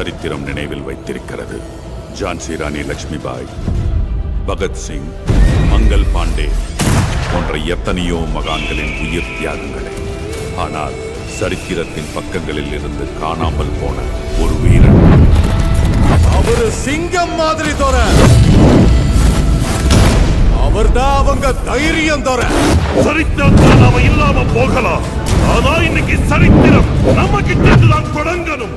சரித்திரம் நினைவில் வைத்திருக்கிறது. ஜான்சி ராணி லட்சுமிபாய், பகத்சிங், மங்கள் பாண்டே போன்ற எத்தனையோ மகான்களின் உயிர் தியாகங்களை. ஆனால் சரித்திரத்தின் பக்கங்களில் இருந்து காணாமல் போன ஒரு வீரன். அவரு சிங்கம் மாதிரி தோற. அவர்தான் அவங்க தைரியம் தோற. சரித்திரத்தில் நாம இல்லாம போகலாம். ஆனா இன்னைக்கு சரித்திரம் நம்ம கிட்ட தான் தொடங்கணும்.